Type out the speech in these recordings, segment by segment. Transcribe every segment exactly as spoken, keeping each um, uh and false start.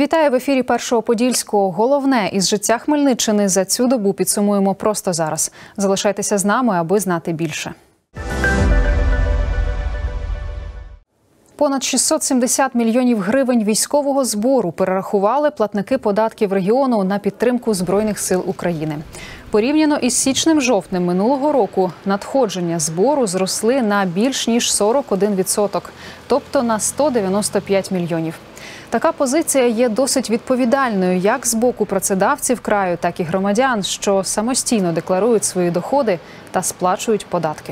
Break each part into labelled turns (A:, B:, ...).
A: Вітаю в ефірі Першого Подільського. Головне із життя Хмельниччини за цю добу підсумуємо просто зараз. Залишайтеся з нами, аби знати більше. Понад шістсот сімдесят мільйонів гривень військового збору перерахували платники податків регіону на підтримку Збройних сил України. Порівняно із січнем-жовтнем минулого року надходження збору зросли на більш ніж сорок один відсоток, тобто на сто дев'яносто п'ять мільйонів. Така позиція є досить відповідальною як з боку працедавців краю, так і громадян, що самостійно декларують свої доходи та сплачують податки.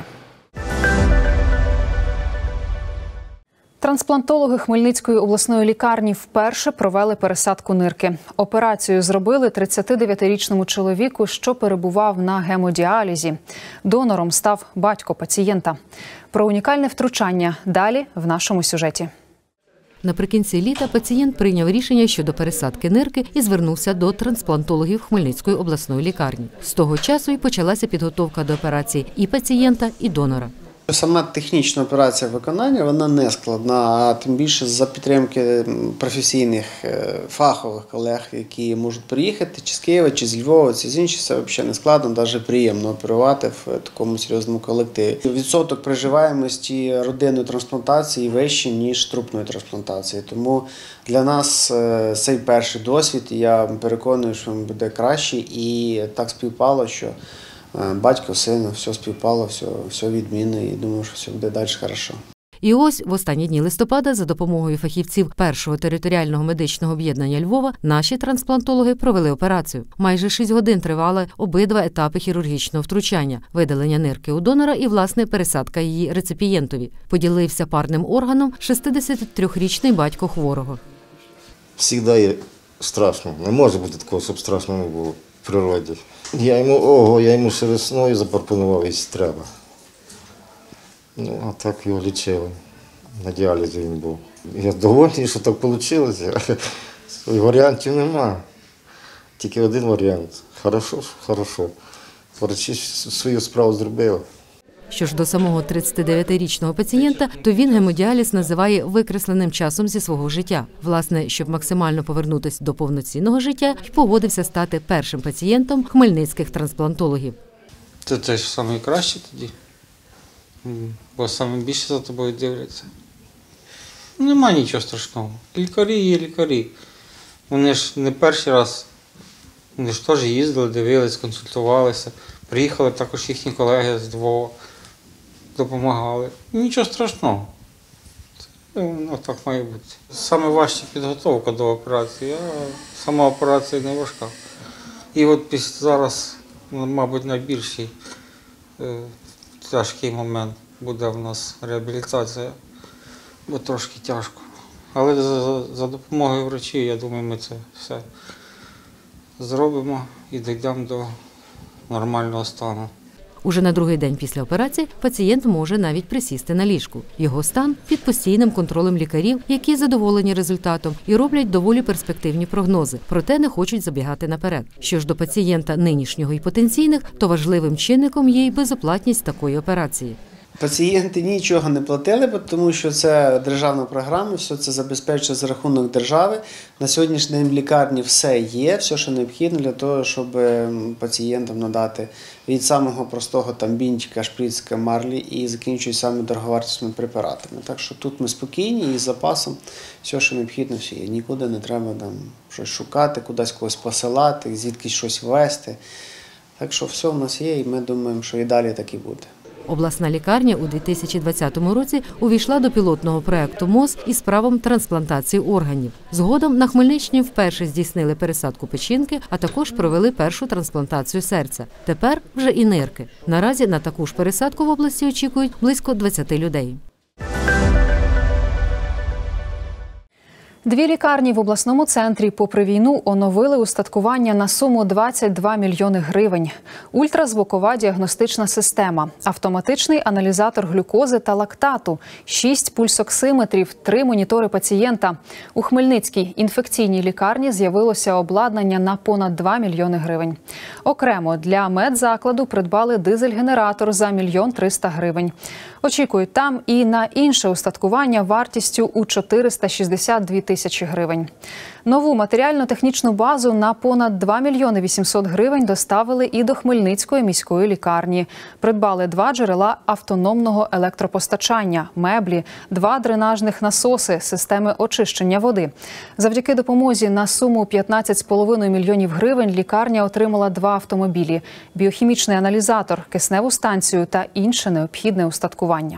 A: Трансплантологи Хмельницької обласної лікарні вперше провели пересадку нирки. Операцію зробили тридцятидев'ятирічному чоловіку, що перебував на гемодіалізі. Донором став батько пацієнта. Про унікальне втручання далі в нашому сюжеті.
B: Наприкінці літа пацієнт прийняв рішення щодо пересадки нирки і звернувся до трансплантологів Хмельницької обласної лікарні. З того часу і почалася підготовка до операції і пацієнта, і донора.
C: Сама технічна операція виконання, вона не складна, а тим більше за підтримки професійних фахових колег, які можуть приїхати чи з Києва, чи з Львова, чи з інших, це взагалі не складно, навіть приємно оперувати в такому серйозному колективі. Відсоток приживаємості родинної трансплантації вищий, ніж трупної трансплантації. Тому для нас цей перший досвід, я переконаний, що він буде кращий, і так співпало, що батько, син, все співпало, все, все відмінно, і думаю, що все буде далі хорошо.
B: І ось в останні дні листопада за допомогою фахівців першого територіального медичного об'єднання Львова наші трансплантологи провели операцію. Майже шість годин тривали обидва етапи хірургічного втручання – видалення нирки у донора і, власне, пересадка її реципієнтові. Поділився парним органом шістдесятитрирічний батько хворого.
D: Завжди є страшно. Не може бути такого, щоб страшно не було в природі. Я йому, ого, я йому ще весною запропонував, якщо треба. Ну, а так його лічили. На діалізі він був. Я довольний, що так вийшло. Варіантів нема. Тільки один варіант. Хорошо, хорошо. Врачі свою справу зробили.
B: Що ж до самого тридцятидев'ятирічного пацієнта, то він гемодіаліз називає викресленим часом зі свого життя. Власне, щоб максимально повернутися до повноцінного життя, й погодився стати першим пацієнтом хмельницьких трансплантологів.
E: Це те ж найкраще тоді, бо саме більше за тобою дивляться. Нема нічого страшного. Лікарі є лікарі. Вони ж не перший раз, вони ж теж їздили, дивились, консультувалися. Приїхали також їхні колеги з Львова, допомагали. Нічого страшного. Це, ну, так має бути. Саме важча підготовка до операції, а сама операція не важка. І от після зараз, мабуть, найбільший е, тяжкий момент буде в нас реабілітація, бо трошки тяжко. Але за, за допомогою врачів, я думаю, ми це все зробимо і дійдемо до нормального стану.
B: Уже на другий день після операції пацієнт може навіть присісти на ліжку. Його стан під постійним контролем лікарів, які задоволені результатом і роблять доволі перспективні прогнози, проте не хочуть забігати наперед. Що ж до пацієнта нинішнього і потенційних, то важливим чинником є й безоплатність такої операції.
C: Пацієнти нічого не платили, тому що це державна програма, все це забезпечується за рахунок держави. На сьогоднішній день в лікарні все є, все, що необхідно для того, щоб пацієнтам надати від самого простого там бінтика, шприцька, марлі і закінчують саме дороговартісними препаратами. Так що тут ми спокійні і з запасом все, що необхідно, все є. Нікуди не треба там щось шукати, кудись когось посилати, звідки щось ввести. Так що все в нас є і ми думаємо, що і далі так і буде.
B: Обласна лікарня у дві тисячі двадцятому році увійшла до пілотного проєкту МОЗ із правом трансплантації органів. Згодом на Хмельниччині вперше здійснили пересадку печінки, а також провели першу трансплантацію серця. Тепер вже і нирки. Наразі на таку ж пересадку в області очікують близько двадцяти людей.
A: Дві лікарні в обласному центрі попри війну оновили устаткування на суму двадцять два мільйони гривень. Ультразвукова діагностична система, автоматичний аналізатор глюкози та лактату, шість пульсоксиметрів, три монітори пацієнта. У Хмельницькій інфекційній лікарні з'явилося обладнання на понад два мільйони гривень. Окремо для медзакладу придбали дизель-генератор за мільйон триста гривень. Очікують там і на інше устаткування вартістю у чотириста шістдесят дві тисячі тисячі гривень. Нову матеріально-технічну базу на понад два мільйони вісімсот гривень доставили і до Хмельницької міської лікарні. Придбали два джерела автономного електропостачання, меблі, два дренажних насоси, системи очищення води. Завдяки допомозі на суму п'ятнадцять з половиною мільйонів гривень лікарня отримала два автомобілі, біохімічний аналізатор, кисневу станцію та інше необхідне устаткування.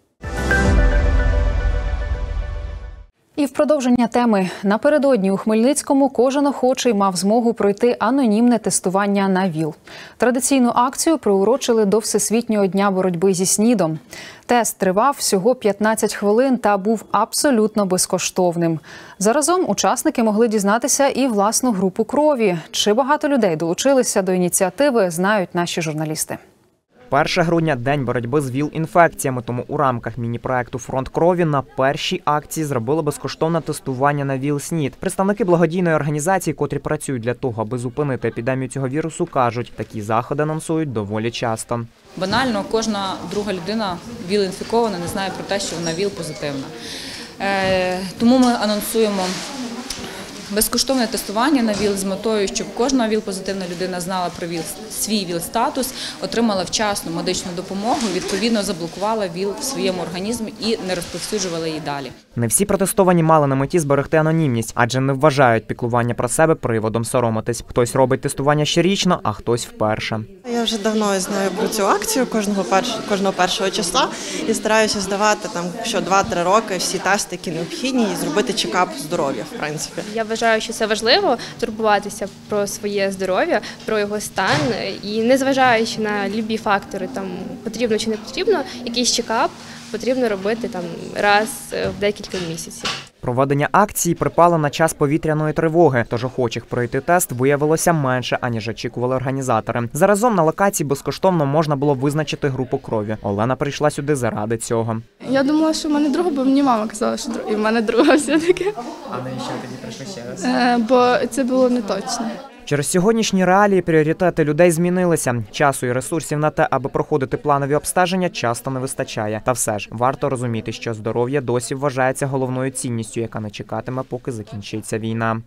A: І в продовження теми. Напередодні у Хмельницькому кожен охочий мав змогу пройти анонімне тестування на ВІЛ. Традиційну акцію приурочили до Всесвітнього дня боротьби зі СНІДом. Тест тривав всього п'ятнадцять хвилин та був абсолютно безкоштовним. Заразом учасники могли дізнатися і власну групу крові. Чи багато людей долучилися до ініціативи, знають наші журналісти.
F: першого грудня – День боротьби з ВІЛ-інфекціями, тому у рамках міні-проекту «Фронт крові» на першій акції зробили безкоштовне тестування на ВІЛ-СНІД. Представники благодійної організації, котрі працюють для того, аби зупинити епідемію цього вірусу, кажуть, такі заходи анонсують доволі часто.
G: Банально, кожна друга людина ВІЛ-інфікована не знає про те, що вона ВІЛ-позитивна. Тому ми анонсуємо безкоштовне тестування на ВІЛ з метою, щоб кожна ВІЛ-позитивна людина знала про ВІЛ, свій ВІЛ-статус, отримала вчасну медичну допомогу, відповідно заблокувала ВІЛ в своєму організмі і не розповсюджувала її далі.
F: Не всі протестовані мали на меті зберегти анонімність, адже не вважають піклування про себе приводом соромитись. Хтось робить тестування щорічно, а хтось вперше.
H: Я вже давно знаю про цю акцію кожного першого, кожного першого числа і стараюся здавати там що два-три роки всі тести, які необхідні, і зробити чекап здоров'я, в принципі.
I: Я вважаю, що це важливо турбуватися про своє здоров'я, про його стан і незважаючи на любі фактори, там потрібно чи не потрібно, якийсь чекап потрібно робити там раз в декілька місяців.
F: Проведення акції припало на час повітряної тривоги, тож охочих пройти тест виявилося менше, аніж очікували організатори. Заразом на локації безкоштовно можна було визначити групу крові. Олена прийшла сюди заради цього.
J: Я думала, що в мене друга, бо мені мама казала, що і в мене друга все-таки.
F: А навіщо тоді прийшли ще раз?
J: Е, бо це було не точно.
F: Через сьогоднішні реалії пріоритети людей змінилися. Часу і ресурсів на те, аби проходити планові обстеження, часто не вистачає. Та все ж, варто розуміти, що здоров'я досі вважається головною цінністю, яка не чекатиме, поки закінчиться війна.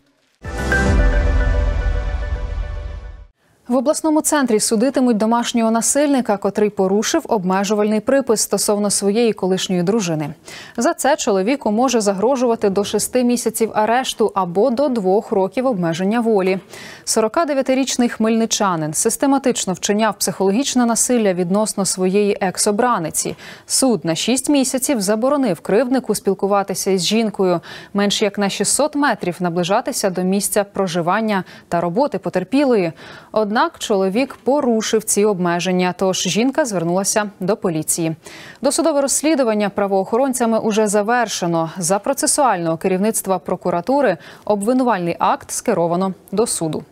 A: В обласному центрі судитимуть домашнього насильника, котрий порушив обмежувальний припис стосовно своєї колишньої дружини. За це чоловіку може загрожувати до шести місяців арешту або до двох років обмеження волі. сорокадев'ятирічний хмельничанин систематично вчиняв психологічне насилля відносно своєї екс-обраниці. Суд на шість місяців заборонив кривднику спілкуватися із жінкою, менш як на шістсот метрів наближатися до місця проживання та роботи потерпілої. Однак чоловік порушив ці обмеження, тож жінка звернулася до поліції. Досудове розслідування правоохоронцями уже завершено. За процесуального керівництва прокуратури обвинувальний акт скеровано до суду.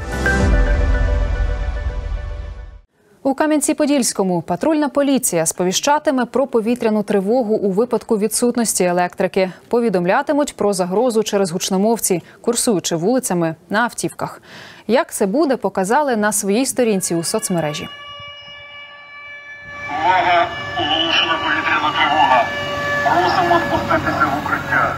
A: У Кам'янці-Подільському патрульна поліція сповіщатиме про повітряну тривогу у випадку відсутності електрики. Повідомлятимуть про загрозу через гучномовці, курсуючи вулицями на автівках. Як це буде, показали на своїй сторінці у соцмережі.
K: Увага! Оголошена повітряна тривога. Просимо спуститися в укриття.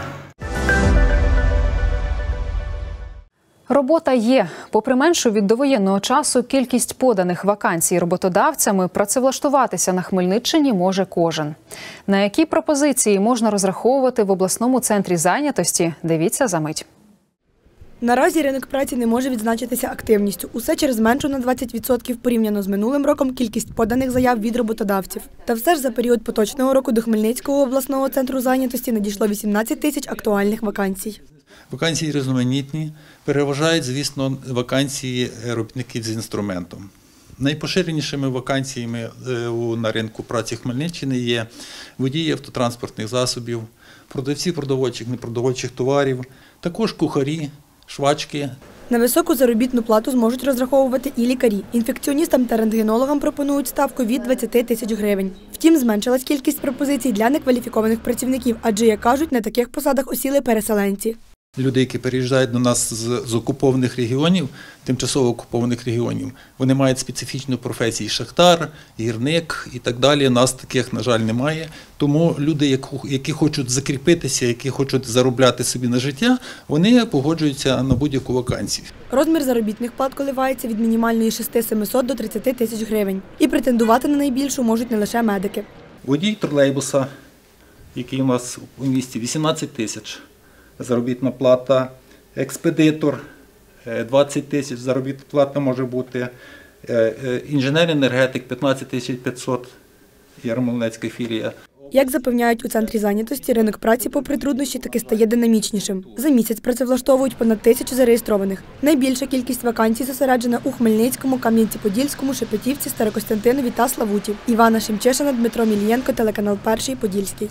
A: Робота є. Попри меншу від довоєнного часу кількість поданих вакансій роботодавцями, працевлаштуватися на Хмельниччині може кожен. На які пропозиції можна розраховувати в обласному центрі зайнятості, дивіться за мить.
L: Наразі ринок праці не може відзначитися активністю. Усе через меншу на двадцять відсотків порівняно з минулим роком кількість поданих заяв від роботодавців. Та все ж за період поточного року до Хмельницького обласного центру зайнятості надійшло вісімнадцять тисяч актуальних вакансій.
M: Вакансії різноманітні, переважають, звісно, вакансії робітників з інструментом. Найпоширенішими вакансіями на ринку праці Хмельниччини є водії автотранспортних засобів, продавці продовольчих, непродовольчих товарів, також кухарі, швачки.
L: На високу заробітну плату зможуть розраховувати і лікарі. Інфекціоністам та рентгенологам пропонують ставку від двадцяти тисяч гривень. Втім, зменшилась кількість пропозицій для некваліфікованих працівників, адже, як кажуть, на таких посадах осіли переселенці.
M: Люди, які переїжджають до нас з, з окупованих регіонів, тимчасово окупованих регіонів, вони мають специфічну професію – шахтар, гірник і так далі. Нас таких, на жаль, немає. Тому люди, які хочуть закріпитися, які хочуть заробляти собі на життя, вони погоджуються на будь-яку вакансію.
L: Розмір заробітних плат коливається від мінімальної шести сімсот до тридцяти тисяч гривень. І претендувати на найбільшу можуть не лише медики.
M: Водій тролейбуса, який у нас у місті, вісімнадцять тисяч. Заробітна плата, експедитор двадцять тисяч, заробітна плата може бути, інженер-енергетик п'ятнадцять тисяч п'ятсот, Ярмолинецька філія.
L: Як запевняють у центрі зайнятості, ринок праці попри труднощі таки стає динамічнішим. За місяць працевлаштовують понад тисячу зареєстрованих. Найбільша кількість вакансій зосереджена у Хмельницькому, Кам'янці-Подільському, Шепетівці, Старокостянтинові та Славуті. Івана Шемчишина, Дмитро Мілієнко, телеканал Перший Подільський.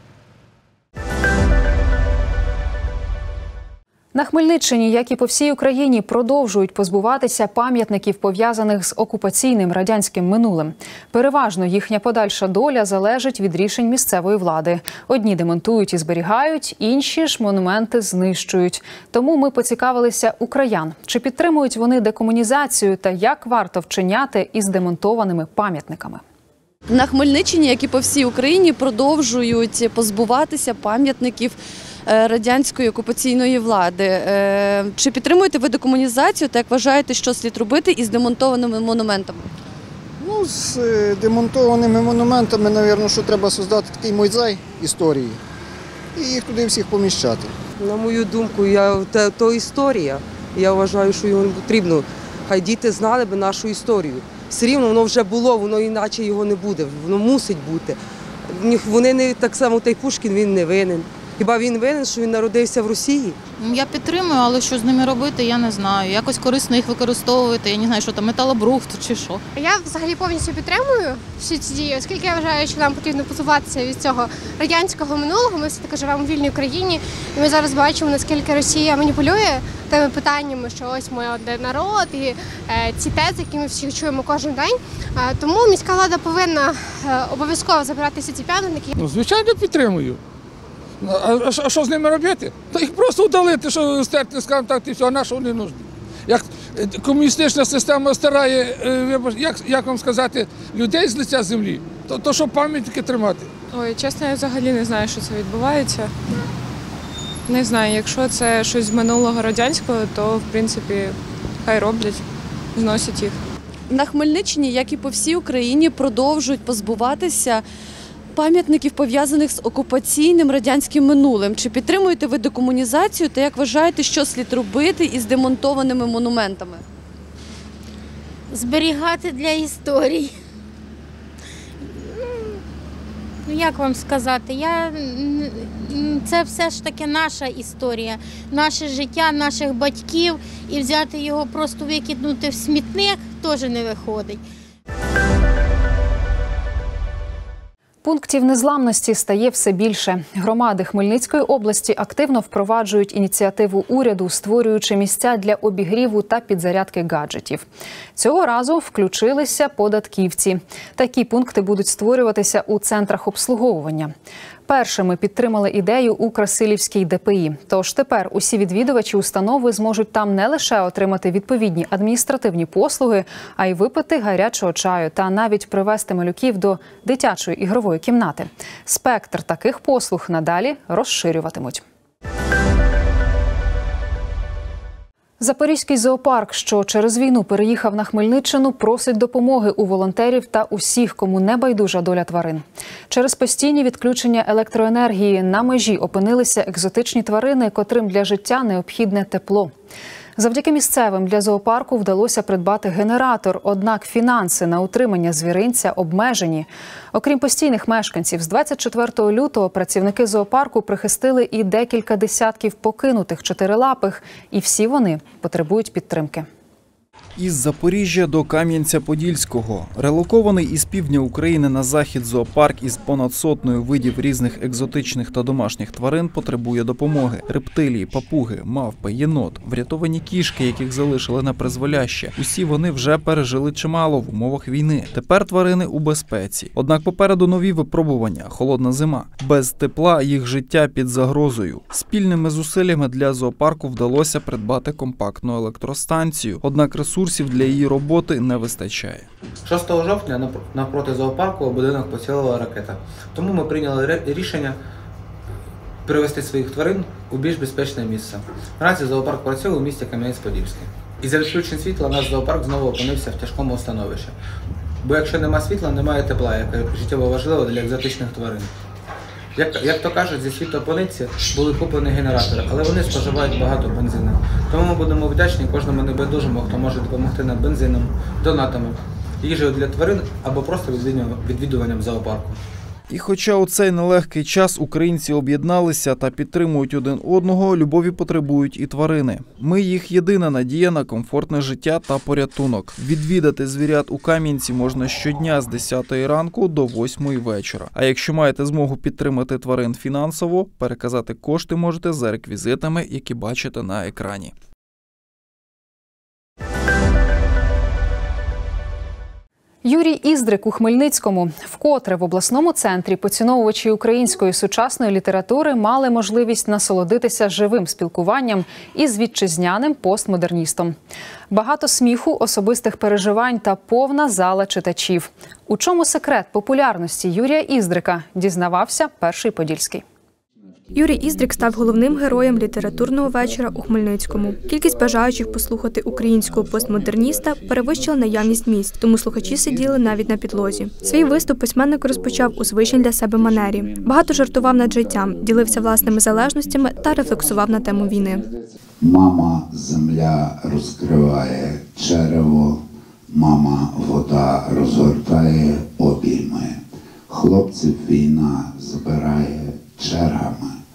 A: На Хмельниччині, як і по всій Україні, продовжують позбуватися пам'ятників, пов'язаних з окупаційним радянським минулим. Переважно їхня подальша доля залежить від рішень місцевої влади. Одні демонтують і зберігають, інші ж монументи знищують. Тому ми поцікавилися у краян, чи підтримують вони декомунізацію та як варто вчиняти із демонтованими пам'ятниками.
N: На Хмельниччині, як і по всій Україні, продовжують позбуватися пам'ятників радянської окупаційної влади. Чи підтримуєте ви декомунізацію та як вважаєте, що слід робити із демонтованими монументами?
O: Ну, з демонтованими монументами, мабуть, що треба створити такий музей історії і їх туди всіх поміщати.
P: На мою думку, я, то, то історія. Я вважаю, що його не потрібно. Хай діти знали б нашу історію. Все рівно воно вже було, воно іначе його не буде, воно мусить бути. Вони не так само, той Пушкін, він не винен. Хіба він винен, що він народився в Росії?
Q: Я підтримую, але що з ними робити, я не знаю. Якось корисно їх використовувати, я не знаю, що там, металобрухт чи що.
R: Я взагалі повністю підтримую всі ці дії, оскільки я вважаю, що нам потрібно позбуватися від цього радянського минулого. Ми все-таки живемо у вільній Україні, і ми зараз бачимо, наскільки Росія маніпулює тими питаннями, що ось ми один народ, і е, ці тези, які ми всі чуємо кожен день. Е, тому міська влада повинна е, обов'язково забирати всі ці пам'ятники.
S: Ну, звичайно, підтримую. А, а що з ними робити? Та їх просто удалити, що стерти, скажімо так, і все, а на що вони нужні? Як комуністична система стирає, як, як вам сказати, людей з лиця землі, то, то що пам'ятники тримати?
T: Ой, чесно, я взагалі не знаю, що це відбувається. Не знаю, якщо це щось з минулого радянського, то, в принципі, хай роблять, зносять їх.
N: На Хмельниччині, як і по всій Україні, продовжують позбуватися пам'ятників, пов'язаних з окупаційним радянським минулим. Чи підтримуєте ви декомунізацію та як вважаєте, що слід робити із демонтованими монументами?
U: Зберігати для історії. Ну, як вам сказати, я... це все ж таки наша історія, наше життя, наших батьків, і взяти його просто викинути в смітник теж не виходить.
A: Пунктів незламності стає все більше. Громади Хмельницької області активно впроваджують ініціативу уряду, створюючи місця для обігріву та підзарядки гаджетів. Цього разу включилися податківці. Такі пункти будуть створюватися у центрах обслуговування. Першими підтримали ідею у Красилівській Де Пе І. Тож тепер усі відвідувачі установи зможуть там не лише отримати відповідні адміністративні послуги, а й випити гарячого чаю та навіть привезти малюків до дитячої ігрової кімнати. Спектр таких послуг надалі розширюватимуть. Запорізький зоопарк, що через війну переїхав на Хмельниччину, просить допомоги у волонтерів та усіх, кому не байдужа доля тварин. Через постійні відключення електроенергії на межі опинилися екзотичні тварини, котрим для життя необхідне тепло. Завдяки місцевим для зоопарку вдалося придбати генератор, однак фінанси на утримання звіринця обмежені. Окрім постійних мешканців, з двадцять четвертого лютого працівники зоопарку прихистили і декілька десятків покинутих чотирилапих, і всі вони потребують підтримки.
D: Із Запоріжжя до Кам'янця-Подільського. Релокований із півдня України на захід зоопарк із понад сотнею видів різних екзотичних та домашніх тварин потребує допомоги. Рептилії, папуги, мавпи, єнот, врятовані кішки, яких залишили на призволяще. Усі вони вже пережили чимало в умовах війни. Тепер тварини у безпеці. Однак попереду нові випробування, холодна зима. Без тепла їх життя під загрозою. Спільними зусиллями для зоопарку вдалося придбати компактну електростанцію. Однак ресурсів для її роботи не вистачає.
V: шостого жовтня навпроти зоопарку у будинок поцілила ракета. Тому ми прийняли рішення перевести своїх тварин у більш безпечне місце. Наразі зоопарк працює у місті Кам'янець-Подільський. Із-за відключень світла наш зоопарк знову опинився в тяжкому становищі. Бо якщо немає світла, немає тепла, яке життєво важливо для екзотичних тварин. Як, як то кажуть, зі світополиці були куплені генератори, але вони споживають багато бензину. Тому ми будемо вдячні кожному небайдужому, хто може допомогти нам бензином, донатами, їжею для тварин або просто відвідуванням зоопарку.
D: І хоча у цей нелегкий час українці об'єдналися та підтримують один одного, любові потребують і тварини. Ми їх єдина надія на комфортне життя та порятунок. Відвідати звірят у Кам'янці можна щодня з десятої ранку до восьмої вечора. А якщо маєте змогу підтримати тварин фінансово, переказати кошти можете за реквізитами, які бачите на екрані.
A: Юрій Іздрик у Хмельницькому. Вкотре в обласному центрі поціновувачі української сучасної літератури мали можливість насолодитися живим спілкуванням із вітчизняним постмодерністом. Багато сміху, особистих переживань та повна зала читачів. У чому секрет популярності Юрія Іздрика, дізнавався Перший Подільський.
L: Юрій Іздрик став головним героєм літературного вечора у Хмельницькому. Кількість бажаючих послухати українського постмодерніста перевищила наявність місць, тому слухачі сиділи навіть на підлозі. Свій виступ письменник розпочав у звичній для себе манері. Багато жартував над життям, ділився власними залежностями та рефлексував на тему війни.
W: Мама земля розкриває черево, мама вода розгортає обійми. Хлопців війна збирає чергами.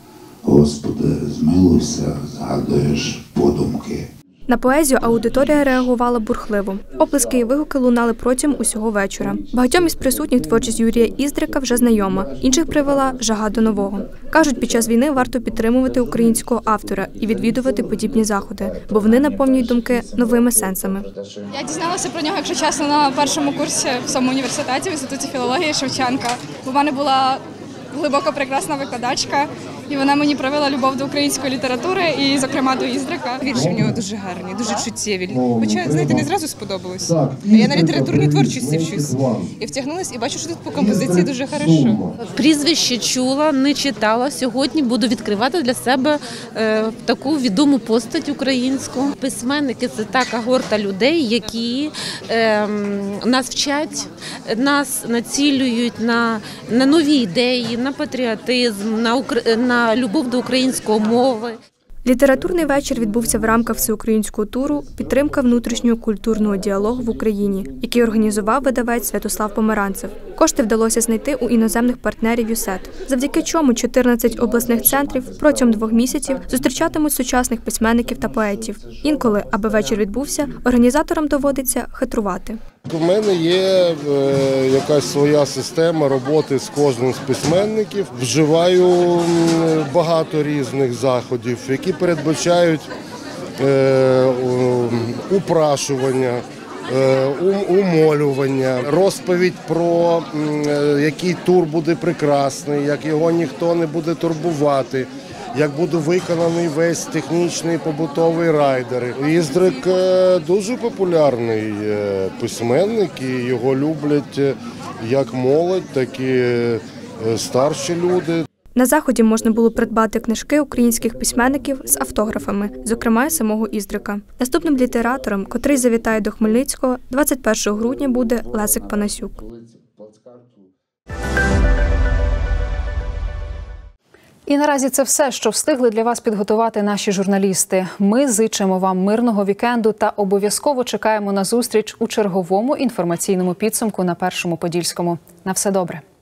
W: Господи, змилуйся, згадуєш подумки.
L: На поезію аудиторія реагувала бурхливо. Оплески і вигуки лунали протягом усього вечора. Багатьом із присутніх творчість Юрія Іздрика вже знайома, інших привела жага до нового. Кажуть, під час війни варто підтримувати українського автора і відвідувати подібні заходи, бо вони наповнюють думки новими сенсами.
J: Я дізналася про нього, якщо чесно, на першому курсі в самому університеті, в інституті філології Шевченка. Бо в мене була глибоко прекрасна викладачка, і вона мені привела любов до української літератури і, зокрема, до Іздрика.
X: Вірші в нього дуже гарні, дуже чуттєві. Хоча, знаєте, не зразу сподобалось. А я на літературній творчості вчусь. І втягнулась, і бачу, що тут по композиції дуже хорошо.
B: Прізвище чула, не читала. Сьогодні буду відкривати для себе е, таку відому постать українську. Письменники – це та когорта людей, які е, нас вчать, нас націлюють на, на нові ідеї, на патріотизм, на, на на любов до української мови.
L: Літературний вечір відбувся в рамках всеукраїнського туру «Підтримка внутрішнього культурного діалогу в Україні», який організував видавець Святослав Померанцев. Кошти вдалося знайти у іноземних партнерів ЮСЕТ, завдяки чому чотирнадцять обласних центрів протягом двох місяців зустрічатимуть сучасних письменників та поетів. Інколи, аби вечір відбувся, організаторам доводиться хитрувати.
Y: У мене є е, якась своя система роботи з кожним з письменників. Вживаю багато різних заходів, які передбачають е, упрашування, е, умолювання, розповідь про е, який тур буде прекрасний, як його ніхто не буде турбувати. Як буде виконаний весь технічний побутовий райдер. Іздрик дуже популярний письменник, і його люблять як молодь, так і старші люди.
L: На заході можна було придбати книжки українських письменників з автографами, зокрема самого Іздрика. Наступним літератором, котрий завітає до Хмельницького, двадцять першого грудня буде Лесик Панасюк.
A: І наразі це все, що встигли для вас підготувати наші журналісти. Ми зичимо вам мирного вікенду та обов'язково чекаємо на зустріч у черговому інформаційному підсумку на Першому Подільському. На все добре.